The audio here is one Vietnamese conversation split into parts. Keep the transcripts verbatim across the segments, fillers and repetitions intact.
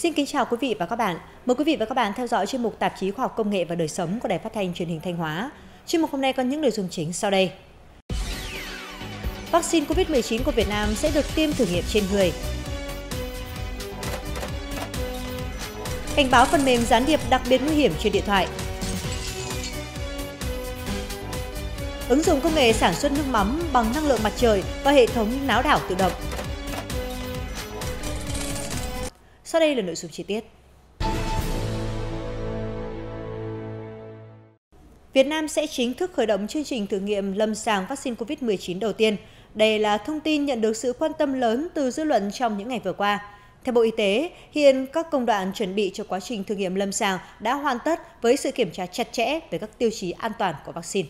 Xin kính chào quý vị và các bạn. Mời quý vị và các bạn theo dõi chuyên mục tạp chí Khoa học Công nghệ và Đời sống của Đài Phát thanh Truyền hình Thanh Hóa. Chuyên mục hôm nay có những nội dung chính sau đây. Vaccine covid mười chín của Việt Nam sẽ được tiêm thử nghiệm trên người. Cảnh báo phần mềm gián điệp đặc biệt nguy hiểm trên điện thoại. Ứng dụng công nghệ sản xuất nước mắm bằng năng lượng mặt trời và hệ thống náo đảo tự động. Sau đây là nội dung chi tiết. Việt Nam sẽ chính thức khởi động chương trình thử nghiệm lâm sàng vaccine covid mười chín đầu tiên. Đây là thông tin nhận được sự quan tâm lớn từ dư luận trong những ngày vừa qua. Theo Bộ Y tế, hiện các công đoạn chuẩn bị cho quá trình thử nghiệm lâm sàng đã hoàn tất với sự kiểm tra chặt chẽ về các tiêu chí an toàn của vaccine.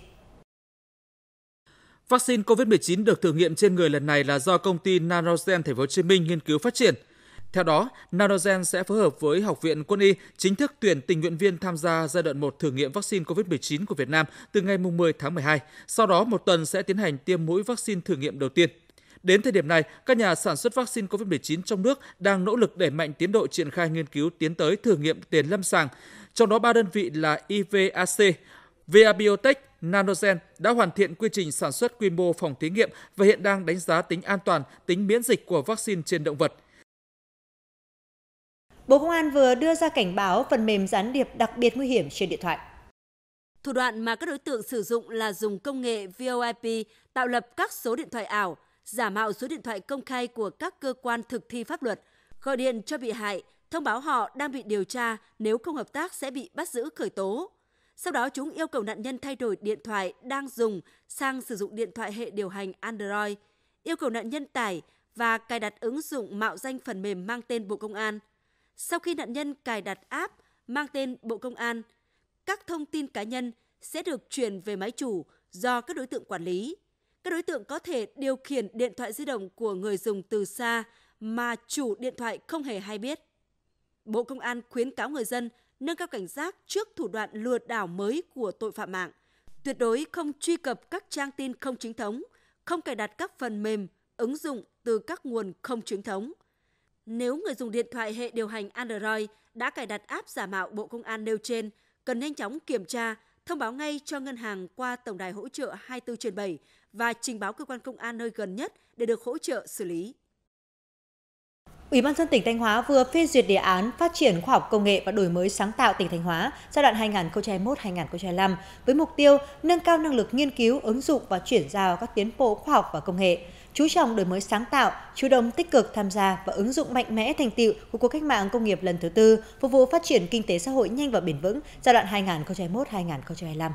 Vaccine covid mười chín được thử nghiệm trên người lần này là do công ty Nanogen Thành phố Hồ Chí Minh nghiên cứu phát triển. Theo đó, Nanogen sẽ phối hợp với Học viện Quân y chính thức tuyển tình nguyện viên tham gia giai đoạn một thử nghiệm vaccine covid mười chín của Việt Nam từ ngày mười tháng mười hai. Sau đó, một tuần sẽ tiến hành tiêm mũi vaccine thử nghiệm đầu tiên. Đến thời điểm này, các nhà sản xuất vaccine covid mười chín trong nước đang nỗ lực đẩy mạnh tiến độ triển khai nghiên cứu tiến tới thử nghiệm tiền lâm sàng. Trong đó, ba đơn vị là i vê a xê, vê a Biotech, Nanogen đã hoàn thiện quy trình sản xuất quy mô phòng thí nghiệm và hiện đang đánh giá tính an toàn, tính miễn dịch của vaccine trên động vật. Bộ Công an vừa đưa ra cảnh báo phần mềm gián điệp đặc biệt nguy hiểm trên điện thoại. Thủ đoạn mà các đối tượng sử dụng là dùng công nghệ vê o i pê tạo lập các số điện thoại ảo, giả mạo số điện thoại công khai của các cơ quan thực thi pháp luật, gọi điện cho bị hại, thông báo họ đang bị điều tra, nếu không hợp tác sẽ bị bắt giữ khởi tố. Sau đó chúng yêu cầu nạn nhân thay đổi điện thoại đang dùng sang sử dụng điện thoại hệ điều hành Android, yêu cầu nạn nhân tải và cài đặt ứng dụng mạo danh phần mềm mang tên Bộ Công an. Sau khi nạn nhân cài đặt app mang tên Bộ Công an, các thông tin cá nhân sẽ được chuyển về máy chủ do các đối tượng quản lý. Các đối tượng có thể điều khiển điện thoại di động của người dùng từ xa mà chủ điện thoại không hề hay biết. Bộ Công an khuyến cáo người dân nâng cao cảnh giác trước thủ đoạn lừa đảo mới của tội phạm mạng. Tuyệt đối không truy cập các trang tin không chính thống, không cài đặt các phần mềm, ứng dụng từ các nguồn không chính thống. Nếu người dùng điện thoại hệ điều hành Android đã cài đặt app giả mạo Bộ Công an nêu trên, cần nhanh chóng kiểm tra, thông báo ngay cho ngân hàng qua tổng đài hỗ trợ hai mươi bốn trên bảy và trình báo cơ quan công an nơi gần nhất để được hỗ trợ xử lý. Ủy ban nhân dân tỉnh Thanh Hóa vừa phê duyệt đề án phát triển khoa học công nghệ và đổi mới sáng tạo tỉnh Thanh Hóa giai đoạn hai nghìn không trăm hai mươi mốt đến hai nghìn không trăm hai mươi lăm với mục tiêu nâng cao năng lực nghiên cứu, ứng dụng và chuyển giao các tiến bộ khoa học và công nghệ, chú trọng đổi mới sáng tạo, chủ động tích cực tham gia và ứng dụng mạnh mẽ thành tựu của cuộc cách mạng công nghiệp lần thứ tư, phục vụ phát triển kinh tế xã hội nhanh và bền vững giai đoạn hai nghìn không trăm hai mươi mốt đến hai nghìn không trăm hai mươi lăm.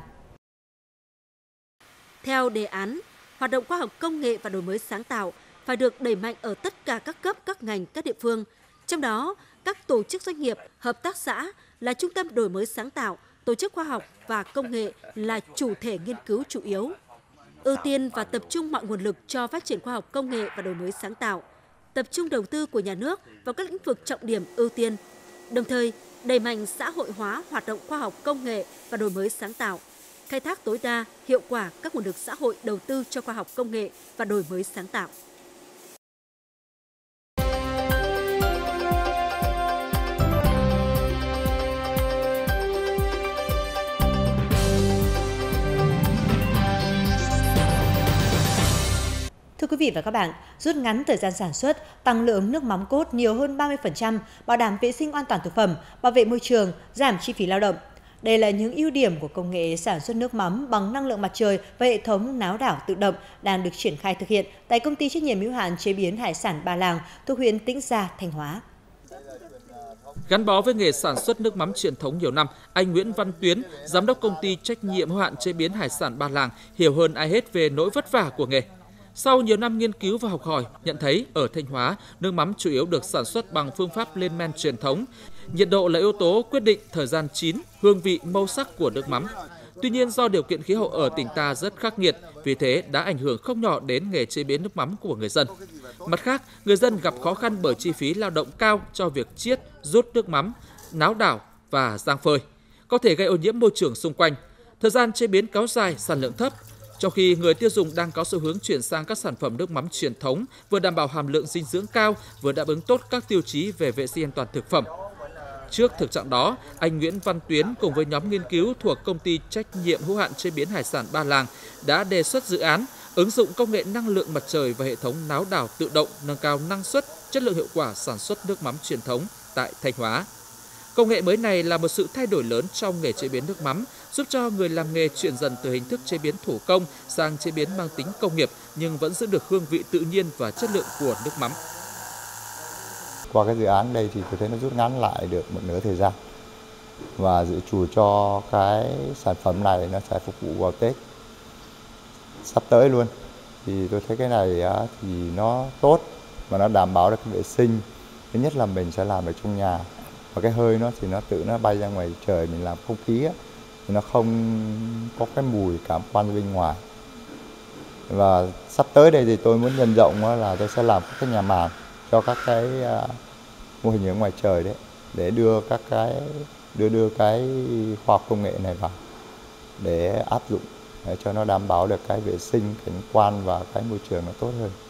Theo đề án, hoạt động khoa học công nghệ và đổi mới sáng tạo phải được đẩy mạnh ở tất cả các cấp, các ngành, các địa phương. Trong đó, các tổ chức doanh nghiệp, hợp tác xã là trung tâm đổi mới sáng tạo, tổ chức khoa học và công nghệ là chủ thể nghiên cứu chủ yếu. Ưu tiên và tập trung mọi nguồn lực cho phát triển khoa học công nghệ và đổi mới sáng tạo, tập trung đầu tư của nhà nước vào các lĩnh vực trọng điểm ưu tiên, đồng thời đẩy mạnh xã hội hóa hoạt động khoa học công nghệ và đổi mới sáng tạo, khai thác tối đa hiệu quả các nguồn lực xã hội đầu tư cho khoa học công nghệ và đổi mới sáng tạo. Thưa quý vị và các bạn, rút ngắn thời gian sản xuất, tăng lượng nước mắm cốt nhiều hơn ba mươi phần trăm, bảo đảm vệ sinh an toàn thực phẩm, bảo vệ môi trường, giảm chi phí lao động. Đây là những ưu điểm của công nghệ sản xuất nước mắm bằng năng lượng mặt trời và hệ thống náo đảo tự động đang được triển khai thực hiện tại công ty trách nhiệm hữu hạn chế biến hải sản Ba Làng thuộc huyện Tĩnh Gia, Thanh Hóa. Gắn bó với nghề sản xuất nước mắm truyền thống nhiều năm, anh Nguyễn Văn Tuyến, giám đốc công ty trách nhiệm hữu hạn chế biến hải sản Ba Làng hiểu hơn ai hết về nỗi vất vả của nghề. Sau nhiều năm nghiên cứu và học hỏi, nhận thấy ở Thanh Hóa, nước mắm chủ yếu được sản xuất bằng phương pháp lên men truyền thống. Nhiệt độ là yếu tố quyết định thời gian chín, hương vị, màu sắc của nước mắm. Tuy nhiên, do điều kiện khí hậu ở tỉnh ta rất khắc nghiệt, vì thế đã ảnh hưởng không nhỏ đến nghề chế biến nước mắm của người dân. Mặt khác, người dân gặp khó khăn bởi chi phí lao động cao cho việc chiết, rút nước mắm, náo đảo và rang phơi, có thể gây ô nhiễm môi trường xung quanh. Thời gian chế biến kéo dài, sản lượng thấp. Trong khi người tiêu dùng đang có xu hướng chuyển sang các sản phẩm nước mắm truyền thống, vừa đảm bảo hàm lượng dinh dưỡng cao, vừa đáp ứng tốt các tiêu chí về vệ sinh an toàn thực phẩm. Trước thực trạng đó, anh Nguyễn Văn Tuyến cùng với nhóm nghiên cứu thuộc công ty trách nhiệm hữu hạn chế biến hải sản Ba Làng đã đề xuất dự án ứng dụng công nghệ năng lượng mặt trời và hệ thống náo đảo tự động nâng cao năng suất, chất lượng hiệu quả sản xuất nước mắm truyền thống tại Thanh Hóa. Công nghệ mới này là một sự thay đổi lớn trong nghề chế biến nước mắm, giúp cho người làm nghề chuyển dần từ hình thức chế biến thủ công sang chế biến mang tính công nghiệp nhưng vẫn giữ được hương vị tự nhiên và chất lượng của nước mắm. Qua cái dự án đây thì tôi thấy nó rút ngắn lại được một nửa thời gian và dự trù cho cái sản phẩm này nó sẽ phục vụ vào Tết sắp tới luôn. Thì tôi thấy cái này thì nó tốt và nó đảm bảo được cái vệ sinh. Thứ nhất là mình sẽ làm ở trong nhà và cái hơi nó thì nó tự nó bay ra ngoài trời, mình làm không khí á, thì nó không có cái mùi cảm quan bên ngoài. Và sắp tới đây thì tôi muốn nhân rộng là tôi sẽ làm các cái nhà màng cho các cái uh, mô hình ở ngoài trời đấy, để đưa các cái đưa đưa cái khoa học công nghệ này vào để áp dụng để cho nó đảm bảo được cái vệ sinh cảnh quan và cái môi trường nó tốt hơn.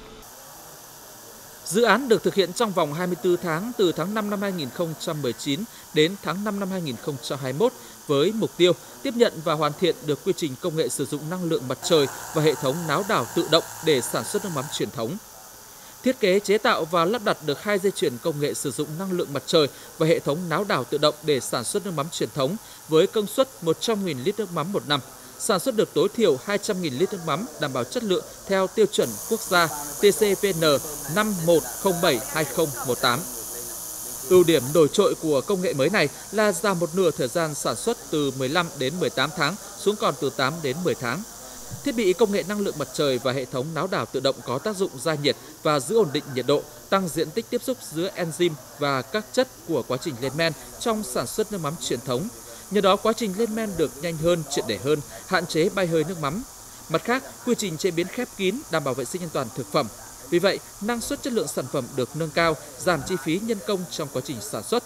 Dự án được thực hiện trong vòng hai mươi tư tháng từ tháng năm năm hai nghìn không trăm mười chín đến tháng năm năm hai nghìn không trăm hai mươi mốt với mục tiêu tiếp nhận và hoàn thiện được quy trình công nghệ sử dụng năng lượng mặt trời và hệ thống náo đảo tự động để sản xuất nước mắm truyền thống. Thiết kế chế tạo và lắp đặt được hai dây chuyền công nghệ sử dụng năng lượng mặt trời và hệ thống náo đảo tự động để sản xuất nước mắm truyền thống với công suất một trăm nghìn lít nước mắm một năm. Sản xuất được tối thiểu hai trăm nghìn lít nước mắm đảm bảo chất lượng theo tiêu chuẩn quốc gia T C V N năm một không bảy hai không một tám. Ưu điểm nổi trội của công nghệ mới này là giảm một nửa thời gian sản xuất từ mười lăm đến mười tám tháng xuống còn từ tám đến mười tháng. Thiết bị công nghệ năng lượng mặt trời và hệ thống náo đảo tự động có tác dụng gia nhiệt và giữ ổn định nhiệt độ, tăng diện tích tiếp xúc giữa enzyme và các chất của quá trình lên men trong sản xuất nước mắm truyền thống. Nhờ đó quá trình lên men được nhanh hơn, triệt để hơn, hạn chế bay hơi nước mắm. Mặt khác, quy trình chế biến khép kín đảm bảo vệ sinh an toàn thực phẩm. Vì vậy, năng suất chất lượng sản phẩm được nâng cao, giảm chi phí nhân công trong quá trình sản xuất.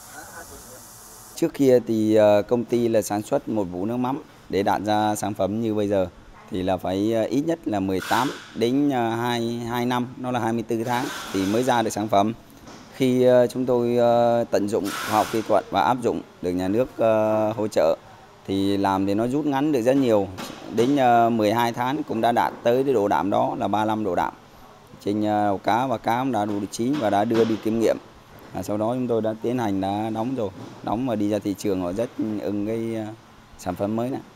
Trước kia thì công ty là sản xuất một vụ nước mắm để đạt ra sản phẩm như bây giờ thì là phải ít nhất là mười tám đến hai năm, nó là hai mươi tư tháng thì mới ra được sản phẩm. Khi chúng tôi tận dụng khoa học kỹ thuật và áp dụng được nhà nước hỗ trợ thì làm thì nó rút ngắn được rất nhiều. Đến mười hai tháng cũng đã đạt tới cái độ đạm đó là ba mươi lăm độ đạm trên đầu cá, và cá cũng đã đủ chín và đã đưa đi kiểm nghiệm. À, sau đó chúng tôi đã tiến hành đã đóng rồi, đóng và đi ra thị trường, họ rất ưng cái sản phẩm mới này.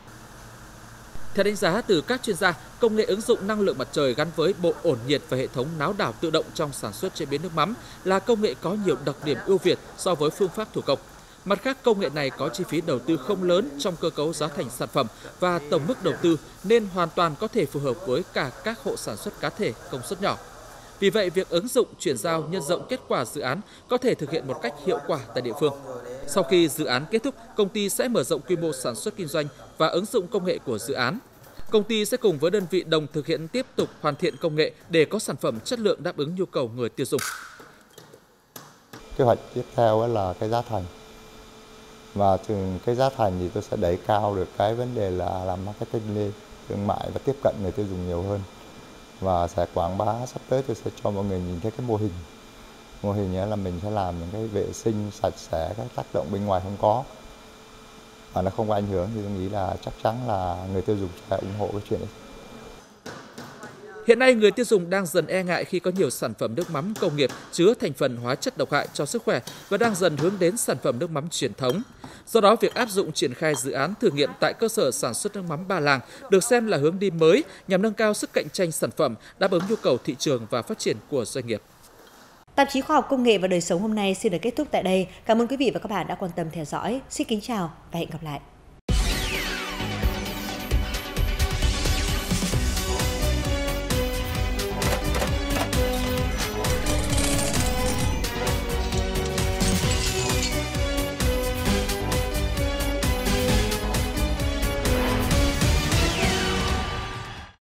Theo đánh giá từ các chuyên gia, công nghệ ứng dụng năng lượng mặt trời gắn với bộ ổn nhiệt và hệ thống náo đảo tự động trong sản xuất chế biến nước mắm là công nghệ có nhiều đặc điểm ưu việt so với phương pháp thủ công. Mặt khác, công nghệ này có chi phí đầu tư không lớn trong cơ cấu giá thành sản phẩm và tổng mức đầu tư nên hoàn toàn có thể phù hợp với cả các hộ sản xuất cá thể công suất nhỏ. Vì vậy, việc ứng dụng, chuyển giao, nhân rộng kết quả dự án có thể thực hiện một cách hiệu quả tại địa phương. Sau khi dự án kết thúc, công ty sẽ mở rộng quy mô sản xuất kinh doanh và ứng dụng công nghệ của dự án. Công ty sẽ cùng với đơn vị đồng thực hiện tiếp tục hoàn thiện công nghệ để có sản phẩm chất lượng đáp ứng nhu cầu người tiêu dùng. Kế hoạch tiếp theo là cái giá thành. Và từ cái giá thành thì tôi sẽ đẩy cao được cái vấn đề là làm marketing lên, thương mại và tiếp cận người tiêu dùng nhiều hơn. Và sẽ quảng bá, sắp tới tôi sẽ cho mọi người nhìn thấy cái mô hình. Mô hình là mình sẽ làm những cái vệ sinh sạch sẽ, các tác động bên ngoài không có. Và nó không có ảnh hưởng thì tôi nghĩ là chắc chắn là người tiêu dùng sẽ ủng hộ cái chuyện đấy. Hiện nay, người tiêu dùng đang dần e ngại khi có nhiều sản phẩm nước mắm công nghiệp chứa thành phần hóa chất độc hại cho sức khỏe và đang dần hướng đến sản phẩm nước mắm truyền thống. Do đó, việc áp dụng triển khai dự án thử nghiệm tại cơ sở sản xuất nước mắm Ba Làng được xem là hướng đi mới nhằm nâng cao sức cạnh tranh sản phẩm, đáp ứng nhu cầu thị trường và phát triển của doanh nghiệp. Tạp chí Khoa học Công nghệ và Đời sống hôm nay xin được kết thúc tại đây. Cảm ơn quý vị và các bạn đã quan tâm theo dõi. Xin kính chào và hẹn gặp lại.